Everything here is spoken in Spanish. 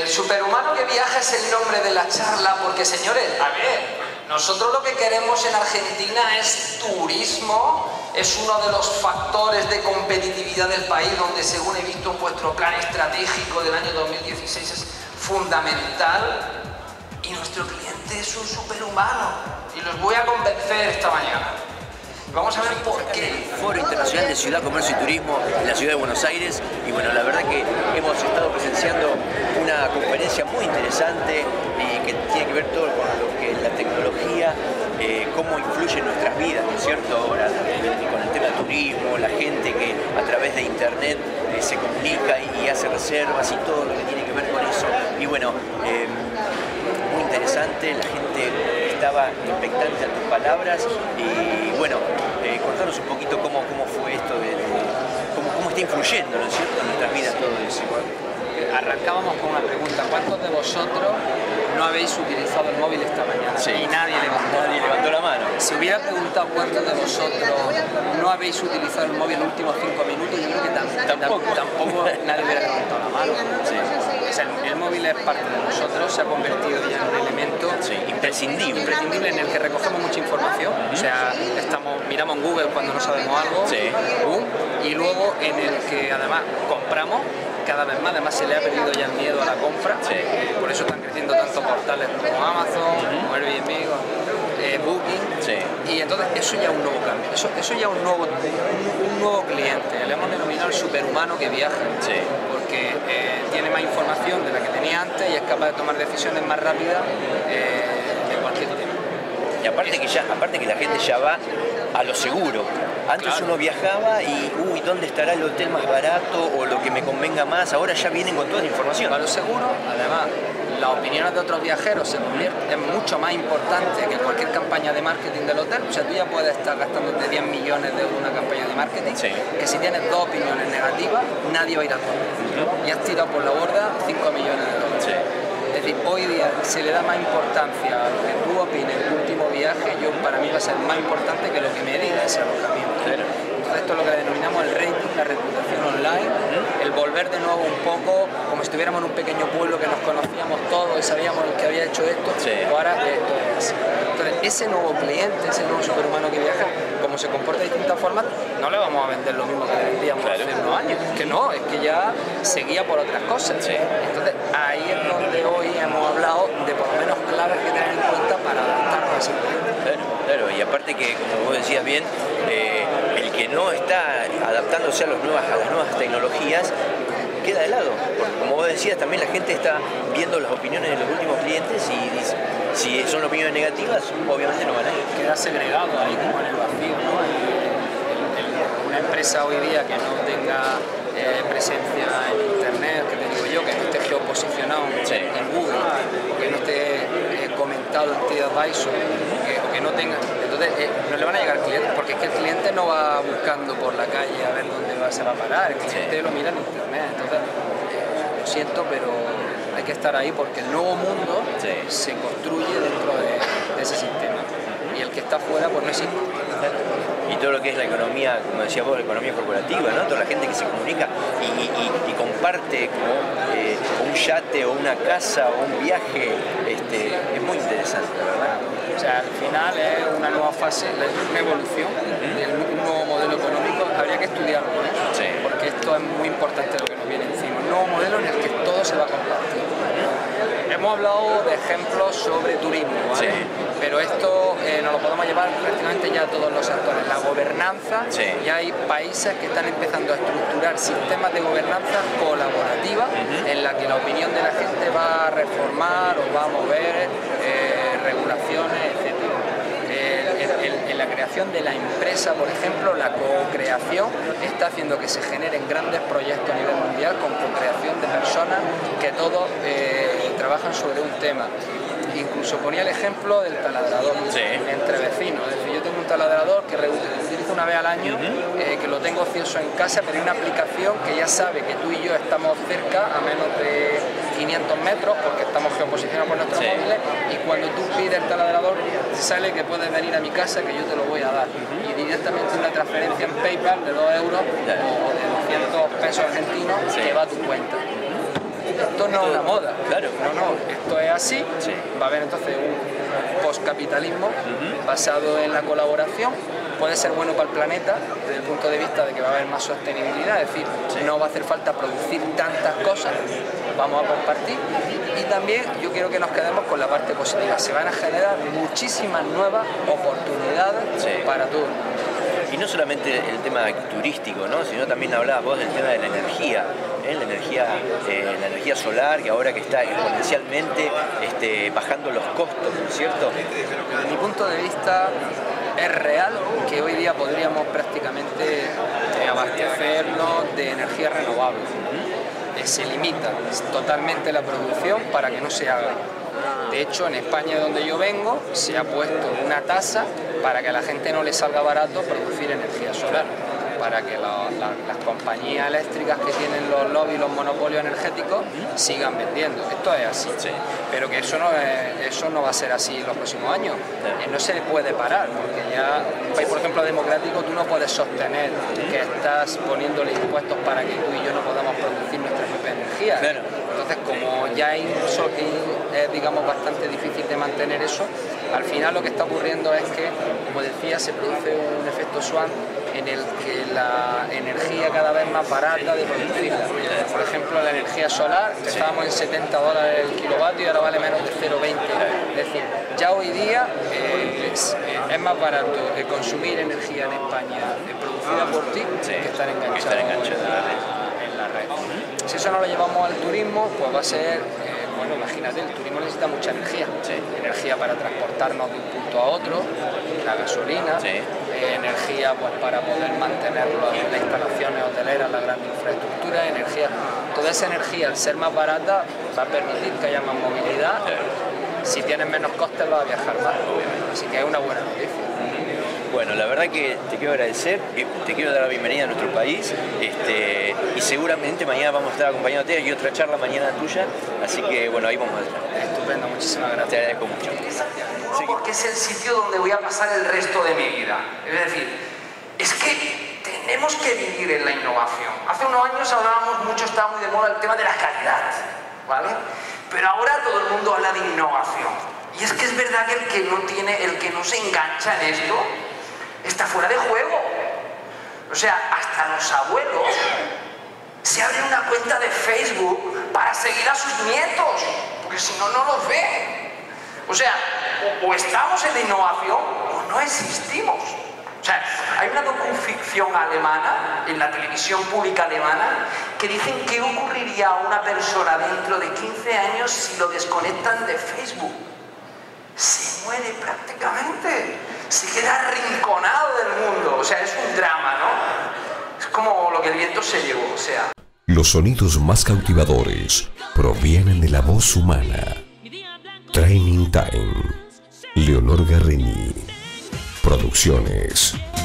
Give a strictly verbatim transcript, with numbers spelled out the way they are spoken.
El superhumano que viaja es el nombre de la charla, porque señores, a ver, nosotros lo que queremos en Argentina es turismo, es uno de los factores de competitividad del país, donde según he visto en vuestro plan estratégico del año dos mil dieciséis es fundamental, y nuestro cliente es un superhumano, y los voy a convencer esta mañana. Vamos a ver por qué. Foro Internacional de Ciudad, Comercio y Turismo en la ciudad de Buenos Aires, y bueno, la verdad que hemos estado presenciando una conferencia muy interesante y que tiene que ver todo con lo que es la tecnología, eh, cómo influye en nuestras vidas, ¿no es cierto? Ahora, eh, con el tema del turismo, la gente que a través de internet eh, se comunica y, y hace reservas y todo lo que tiene que ver con eso. Y bueno, eh, muy interesante, la gente estaba expectante a tus palabras y bueno, eh, contanos un poquito cómo, cómo fue esto, de, de, cómo, cómo está influyendo, ¿no es cierto?, en nuestras vidas todo eso. Arrancábamos con una pregunta: ¿cuántos de vosotros no habéis utilizado el móvil esta mañana? Sí. Y nadie levantó, nadie levantó la mano. Si hubiera preguntado cuántos de vosotros no habéis utilizado el móvil en los últimos cinco minutos, yo creo que tam tampoco, tampoco nadie hubiera levantado la mano. Sí. O sea, el, el móvil es parte de nosotros, se ha convertido ya en un elemento sí, imprescindible. imprescindible en el que recogemos mucha información. Uh-huh. O sea, estamos, miramos en Google cuando no sabemos algo, sí. uh, y luego en el que además compramos cada vez más, además se le ha perdido ya el miedo a la compra, sí. Por eso están creciendo tantos portales como Amazon, uh-huh. como Airbnb, eh, Booking, sí. Y entonces eso ya es un nuevo cambio, eso, eso ya es un nuevo, un, un nuevo cliente, le hemos denominado el superhumano que viaja, sí. Porque eh, tiene más información de la que tenía antes y es capaz de tomar decisiones más rápidas eh, de cualquier tema. Y aparte que, ya, aparte que la gente ya va a lo seguro. Antes claro. Uno viajaba y, uy, ¿dónde estará el hotel más barato o lo que me convenga más? Ahora ya vienen con toda la información. A lo seguro, además, las opiniones de otros viajeros se convierten en mucho más importante que cualquier campaña de marketing del hotel. O sea, tú ya puedes estar gastándote diez millones de euros en una campaña de marketing, sí. Que si tienes dos opiniones negativas, nadie va a ir a tu hotel. Uh-huh. Y has tirado por la borda cinco millones de dólares. Sí. Es decir, hoy día se le da más importancia a lo que tú opines en tu último viaje. Yo, para mí va a ser más importante que lo que me diga ese alojamiento. Claro. Entonces esto es lo que denominamos el rating, la reputación online, ¿Mm? El volver de nuevo un poco como si estuviéramos en un pequeño pueblo que nos conocíamos todos y sabíamos el que había hecho esto, sí. O ahora esto es así. Entonces ese nuevo cliente, ese nuevo superhumano que viaja, como se comporta de distintas formas, no le vamos a vender lo mismo que le vendíamos claro. Hace unos años, que no, es que ya seguía por otras cosas. Sí. Entonces ahí es donde hoy hemos hablado de por lo menos claves que tener en cuenta para adaptarnos a ese cliente. Claro, claro, y aparte que, como vos decías bien, eh, el que no está adaptándose a, los nuevas, a las nuevas tecnologías queda de lado, porque como vos decías, también la gente está viendo las opiniones de los últimos clientes y dice, si son opiniones negativas, obviamente no van a ir. Queda segregado ahí como en el vacío, ¿no? El, el, el, una empresa hoy día que no tenga eh, presencia en internet, que te digo yo, que no esté geoposicionado sí. En Google, o que no esté eh, comentado en TripAdvisor, que, o que no tenga, entonces eh, no le van a llegar clientes, porque es que el cliente no va buscando por la calle a ver dónde va, se va a parar, el cliente sí. Lo mira en internet, entonces eh, lo siento, pero hay que estar ahí porque el nuevo mundo sí. Se construye dentro de, de ese sistema y el que está fuera pues no existe. Y todo lo que es la economía, como decía vos, la economía corporativa, ¿no? Toda la gente que se comunica y, y, y comparte como eh, un yate o una casa o un viaje, este, es muy interesante, ¿verdad? O sea, al final es una nueva fase, una evolución, uh-huh. Un nuevo modelo económico, habría que estudiarlo, ¿eh? Sí. Porque esto es muy importante lo que nos viene encima, un nuevo modelo en el que todo se va a compartir. Uh-huh. Hemos hablado de ejemplos sobre turismo, ¿vale? Sí. Pero esto eh, nos lo podemos llevar prácticamente ya a todos los sectores. La gobernanza, sí. Ya hay países que están empezando a estructurar sistemas de gobernanza colaborativa, uh-huh. En la que la opinión de la gente va a reformar o va a mover eh, regulaciones, etcétera. Eh, en, en, en la creación de la empresa, por ejemplo, la co-creación está haciendo que se generen grandes proyectos a nivel mundial con co-creación de personas que todos eh, trabajan sobre un tema. Incluso ponía el ejemplo del taladrador, sí. Entre vecinos. Es decir, yo tengo un taladrador que utilizo una vez al año, uh-huh. eh, que lo tengo ocioso en casa, pero hay una aplicación que ya sabe que tú y yo estamos cerca, a menos de quinientos metros, porque estamos geoposicionados por nuestros sí. Móviles, y cuando tú pides el taladrador, sale que puedes venir a mi casa, que yo te lo voy a dar. Uh-huh. Y directamente una transferencia en PayPal de dos euros yeah. O de doscientos pesos argentinos sí. Que va a tu cuenta. esto no es una moda. Claro. No, no, esto es así. Sí. Va a haber entonces un postcapitalismo uh-huh. basado en la colaboración. Puede ser bueno para el planeta desde el punto de vista de que va a haber más sostenibilidad, es decir, sí. no va a hacer falta producir tantas cosas, vamos a compartir. Y también yo quiero que nos quedemos con la parte positiva, se van a generar muchísimas nuevas oportunidades sí. para todo el mundo. Y no solamente el tema turístico, ¿no? Sino también hablabas vos del tema de la energía, ¿eh? la, energía eh, la energía solar, que ahora que está exponencialmente este, bajando los costos, ¿no es cierto? Desde mi punto de vista es real que hoy día podríamos prácticamente eh, abastecernos de energía renovable. ¿Mm? Eh, se limita totalmente la producción para que no se haga. De hecho, en España, donde yo vengo, se ha puesto una tasa para que a la gente no le salga barato producir energía solar, para que la, la, las compañías eléctricas que tienen los lobbies, los monopolios energéticos, sigan vendiendo. Esto es así, sí. pero que eso no, es, eso no va a ser así en los próximos años. Sí. No se le puede parar, porque ya en un país, por ejemplo, democrático, tú no puedes sostener que estás poniéndole impuestos para que tú y yo no podamos producir nuestra propia energía. Claro. Entonces, como ya es, es digamos, bastante difícil de mantener eso, al final lo que está ocurriendo es que, como decía, se produce un efecto Swan en el que la energía cada vez más barata de producirla. Por ejemplo, la energía solar, estábamos en setenta dólares el kilovatio y ahora vale menos de cero coma veinte. Es decir, ya hoy día eh, es, eh, es más barato eh, consumir energía en España eh, producida por ti sí, que estar enganchado en, en la red. Si eso no lo llevamos al turismo, pues va a ser... Eh, Bueno, imagínate, el turismo necesita mucha energía. Sí. Energía para transportarnos de un punto a otro, la gasolina, sí. eh, energía pues, para poder mantener las instalaciones hoteleras, la gran infraestructura, energía. Toda esa energía, al ser más barata, va a permitir que haya más movilidad. Sí. Si tienes menos costes, vas a viajar más. Así que es una buena noticia. Bueno, la verdad que te quiero agradecer, te quiero dar la bienvenida a nuestro país este, y seguramente mañana vamos a estar acompañándote y otra charla mañana tuya, así que bueno, ahí vamos a estar. Estupendo, muchísimas gracias. Te agradezco mucho. Sí. Porque es el sitio donde voy a pasar el resto de mi vida. Es decir, es que tenemos que vivir en la innovación. Hace unos años hablábamos mucho, estaba muy de moda el tema de la calidad, ¿vale? Pero ahora todo el mundo habla de innovación. Y es que es verdad que el que no tiene, el que no se engancha en esto, está fuera de juego. O sea, hasta los abuelos se abren una cuenta de Facebook para seguir a sus nietos, porque si no, no los ven. O sea, o, o estamos en la innovación o no existimos. O sea, hay una docuficción alemana, en la televisión pública alemana, que dicen qué ocurriría a una persona dentro de quince años si lo desconectan de Facebook. Se muere prácticamente. Se queda arrinconado del mundo, o sea, es un drama, ¿no? Es como lo que el viento se llevó, o sea. Los sonidos más cautivadores provienen de la voz humana. Training Time. Leonor Garrini. Producciones.